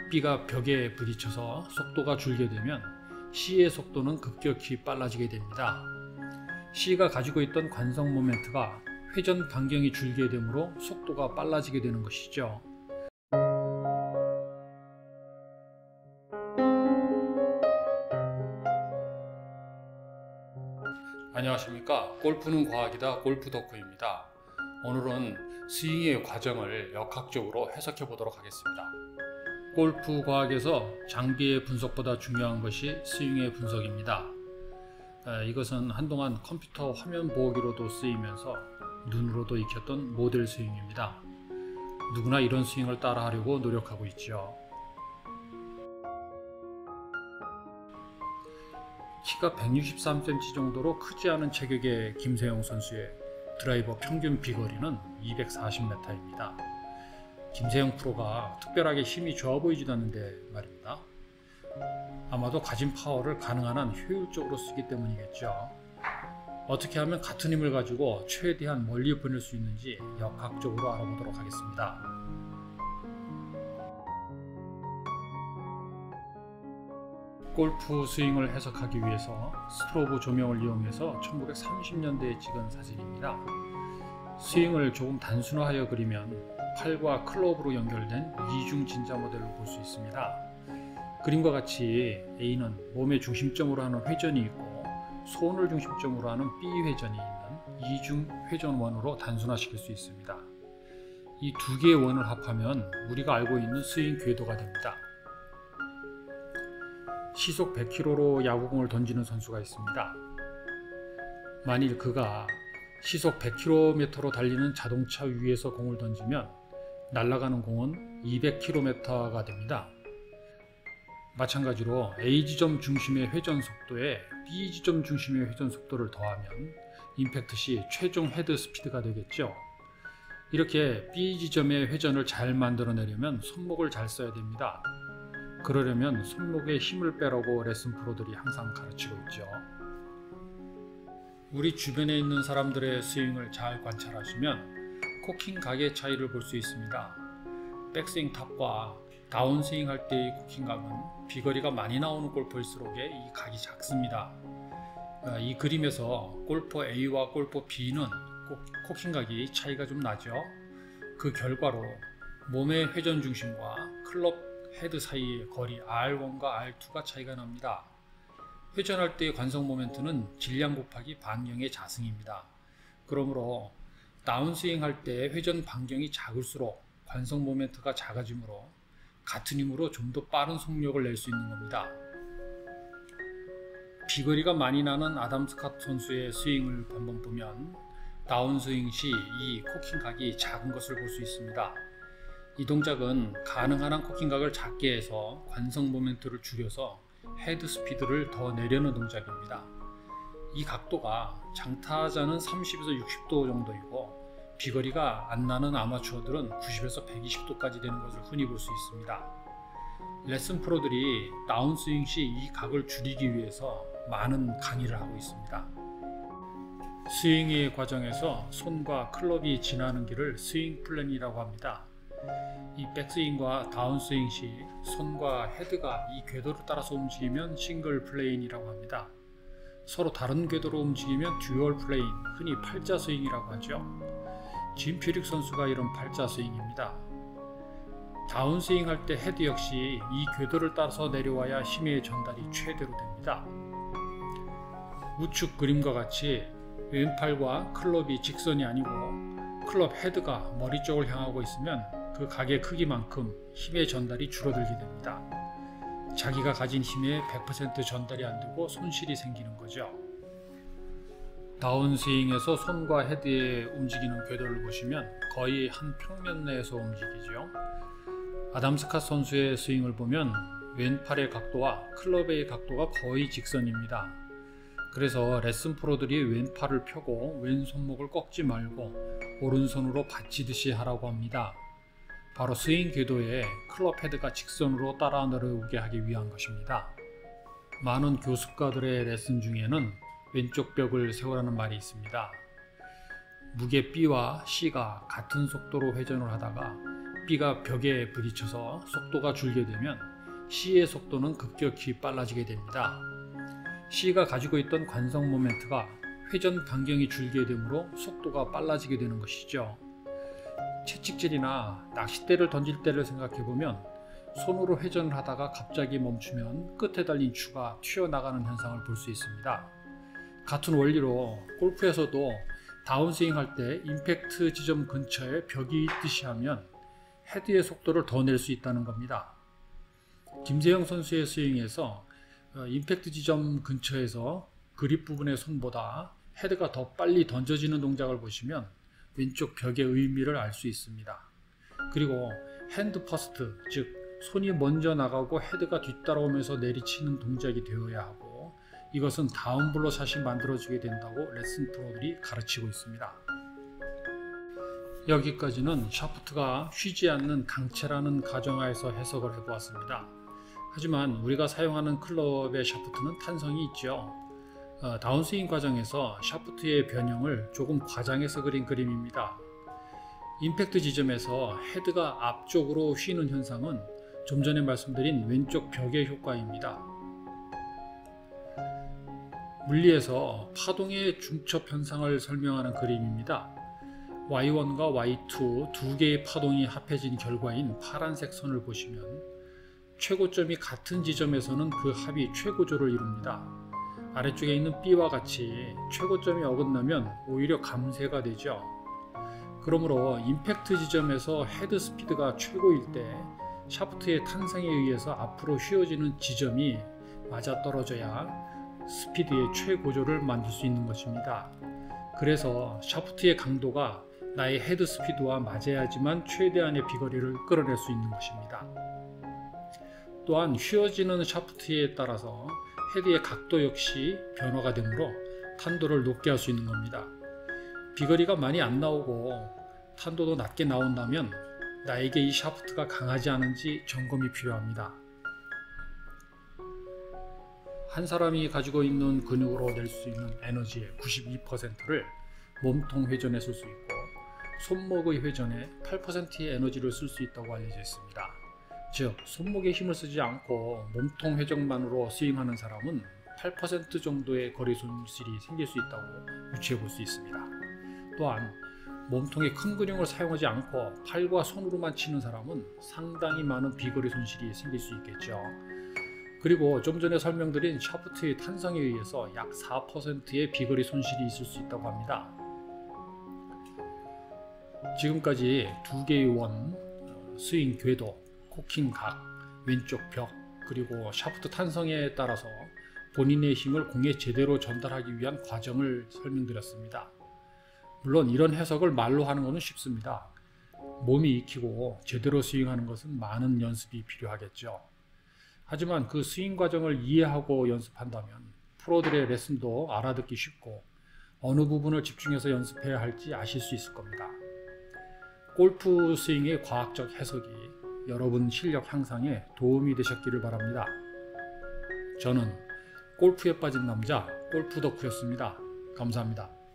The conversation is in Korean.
B가 벽에 부딪혀서 속도가 줄게 되면 C의 속도는 급격히 빨라지게 됩니다. C가 가지고 있던 관성 모멘트가 회전 반경이 줄게 되므로 속도가 빨라지게 되는 것이죠. 안녕하십니까. 골프는 과학이다. 골프 덕후입니다. 오늘은 스윙의 과정을 역학적으로 해석해 보도록 하겠습니다. 골프 과학에서 장비의 분석보다 중요한 것이 스윙의 분석입니다. 이것은 한동안 컴퓨터 화면 보기로도 쓰이면서 눈으로도 익혔던 모델 스윙입니다. 누구나 이런 스윙을 따라하려고 노력하고 있죠. 키가 163cm 정도로 크지 않은 체격의 김세영 선수의 드라이버 평균 비거리는 240m입니다. 김세영 프로가 특별하게 힘이 좋아 보이지도 않는데 말입니다. 아마도 가진 파워를 가능한 한 효율적으로 쓰기 때문이겠죠. 어떻게 하면 같은 힘을 가지고 최대한 멀리 보낼 수 있는지 역학적으로 알아보도록 하겠습니다. 골프 스윙을 해석하기 위해서 스트로브 조명을 이용해서 1930년대에 찍은 사진입니다. 스윙을 조금 단순화하여 그리면 팔과 클럽으로 연결된 이중 진자 모델을 볼 수 있습니다. 그림과 같이 A는 몸의 중심점으로 하는 회전이 있고 손을 중심점으로 하는 B 회전이 있는 이중 회전원으로 단순화시킬 수 있습니다. 이 두 개의 원을 합하면 우리가 알고 있는 스윙 궤도가 됩니다. 시속 100km로 야구공을 던지는 선수가 있습니다. 만일 그가 시속 100km로 달리는 자동차 위에서 공을 던지면 날아가는 공은 200km가 됩니다. 마찬가지로 A지점 중심의 회전 속도에 B지점 중심의 회전 속도를 더하면 임팩트 시 최종 헤드 스피드가 되겠죠. 이렇게 B지점의 회전을 잘 만들어내려면 손목을 잘 써야 됩니다. 그러려면 손목에 힘을 빼라고 레슨 프로들이 항상 가르치고 있죠. 우리 주변에 있는 사람들의 스윙을 잘 관찰하시면 코킹 각의 차이를 볼 수 있습니다. 백스윙 탑과 다운스윙 할 때의 코킹 각은 비거리가 많이 나오는 골퍼일수록 이 각이 작습니다. 이 그림에서 골퍼 A와 골퍼 B는 코킹 각이 차이가 좀 나죠. 그 결과로 몸의 회전 중심과 클럽 헤드 사이의 거리 R1과 R2가 차이가 납니다. 회전할 때의 관성 모멘트는 질량 곱하기 반경의 자승입니다. 그러므로 다운스윙 할 때 회전 반경이 작을수록 관성 모멘트가 작아지므로 같은 힘으로 좀 더 빠른 속력을 낼 수 있는 겁니다. 비거리가 많이 나는 아담 스캇 선수의 스윙을 한번 보면 다운스윙 시 이 코킹 각이 작은 것을 볼 수 있습니다. 이 동작은 가능한 한 코킹 각을 작게 해서 관성 모멘트를 줄여서 헤드 스피드를 더 내려는 동작입니다. 이 각도가 장타자는 30에서 60도 정도이고 비거리가 안 나는 아마추어들은 90에서 120도까지 되는 것을 흔히 볼 수 있습니다. 레슨 프로들이 다운스윙 시 이 각을 줄이기 위해서 많은 강의를 하고 있습니다. 스윙의 과정에서 손과 클럽이 지나는 길을 스윙 플랜이라고 합니다. 이 백스윙과 다운스윙 시 손과 헤드가 이 궤도를 따라서 움직이면 싱글 플레인이라고 합니다. 서로 다른 궤도로 움직이면 듀얼 플레인, 흔히 팔자 스윙이라고 하죠. 짐 퓨릭 선수가 이런 팔자 스윙입니다. 다운스윙 할 때 헤드 역시 이 궤도를 따라서 내려와야 힘의 전달이 최대로 됩니다. 우측 그림과 같이 왼팔과 클럽이 직선이 아니고 클럽 헤드가 머리 쪽을 향하고 있으면 그 각의 크기만큼 힘의 전달이 줄어들게 됩니다. 자기가 가진 힘의 100% 전달이 안 되고 손실이 생기는 거죠. 다운스윙에서 손과 헤드의 움직이는 궤도를 보시면 거의 한 평면 내에서 움직이죠. 아담 스캇 선수의 스윙을 보면 왼팔의 각도와 클럽의 각도가 거의 직선입니다. 그래서 레슨 프로들이 왼팔을 펴고 왼손목을 꺾지 말고 오른손으로 받치듯이 하라고 합니다. 바로 스윙 궤도에 클럽 헤드가 직선으로 따라 내려오게 하기 위한 것입니다. 많은 교습가들의 레슨 중에는 왼쪽 벽을 세우라는 말이 있습니다. 무게 B와 C가 같은 속도로 회전을 하다가 B가 벽에 부딪혀서 속도가 줄게 되면 C의 속도는 급격히 빨라지게 됩니다. C가 가지고 있던 관성 모멘트가 회전 반경이 줄게 되므로 속도가 빨라지게 되는 것이죠. 채찍질이나 낚싯대를 던질 때를 생각해보면 손으로 회전을 하다가 갑자기 멈추면 끝에 달린 추가 튀어나가는 현상을 볼 수 있습니다. 같은 원리로 골프에서도 다운스윙 할 때 임팩트 지점 근처에 벽이 있듯이 하면 헤드의 속도를 더 낼 수 있다는 겁니다. 김세영 선수의 스윙에서 임팩트 지점 근처에서 그립 부분의 손보다 헤드가 더 빨리 던져지는 동작을 보시면 왼쪽 벽의 의미를 알 수 있습니다. 그리고 핸드 퍼스트, 즉 손이 먼저 나가고 헤드가 뒤따라오면서 내리치는 동작이 되어야 하고, 이것은 다운블로 샷이 만들어지게 된다고 레슨 프로들이 가르치고 있습니다. 여기까지는 샤프트가 휘지 않는 강체라는 가정하에서 해석을 해보았습니다. 하지만 우리가 사용하는 클럽의 샤프트는 탄성이 있죠. 다운스윙 과정에서 샤프트의 변형을 조금 과장해서 그린 그림입니다. 임팩트 지점에서 헤드가 앞쪽으로 휘는 현상은 좀 전에 말씀드린 왼쪽 벽의 효과입니다. 물리에서 파동의 중첩 현상을 설명하는 그림입니다. Y1과 Y2 두 개의 파동이 합해진 결과인 파란색 선을 보시면 최고점이 같은 지점에서는 그 합이 최고조를 이룹니다. 아래쪽에 있는 B와 같이 최고점이 어긋나면 오히려 감쇄가 되죠. 그러므로 임팩트 지점에서 헤드 스피드가 최고일 때 샤프트의 탄성에 의해서 앞으로 휘어지는 지점이 맞아떨어져야 스피드의 최고조를 만들 수 있는 것입니다. 그래서 샤프트의 강도가 나의 헤드 스피드와 맞아야지만 최대한의 비거리를 끌어낼 수 있는 것입니다. 또한 휘어지는 샤프트에 따라서 헤드의 각도 역시 변화가 되므로 탄도를 높게 할 수 있는 겁니다. 비거리가 많이 안 나오고 탄도도 낮게 나온다면 나에게 이 샤프트가 강하지 않은지 점검이 필요합니다. 한 사람이 가지고 있는 근육으로 낼 수 있는 에너지의 92%를 몸통 회전에 쓸 수 있고 손목의 회전에 8%의 에너지를 쓸 수 있다고 알려져 있습니다. 즉, 손목에 힘을 쓰지 않고 몸통 회전만으로 스윙하는 사람은 8% 정도의 거리 손실이 생길 수 있다고 유추해 볼 수 있습니다. 또한 몸통의 큰 근육을 사용하지 않고 팔과 손으로만 치는 사람은 상당히 많은 비거리 손실이 생길 수 있겠죠. 그리고 좀 전에 설명드린 샤프트의 탄성에 의해서 약 4%의 비거리 손실이 있을 수 있다고 합니다. 지금까지 두 개의 원, 스윙 궤도, 코킹 각, 왼쪽 벽, 그리고 샤프트 탄성에 따라서 본인의 힘을 공에 제대로 전달하기 위한 과정을 설명드렸습니다. 물론 이런 해석을 말로 하는 것은 쉽습니다. 몸이 익히고 제대로 스윙하는 것은 많은 연습이 필요하겠죠. 하지만 그 스윙 과정을 이해하고 연습한다면 프로들의 레슨도 알아듣기 쉽고 어느 부분을 집중해서 연습해야 할지 아실 수 있을 겁니다. 골프 스윙의 과학적 해석이 여러분 실력 향상에 도움이 되셨기를 바랍니다. 저는 골프에 빠진 남자 골프 덕후였습니다. 감사합니다.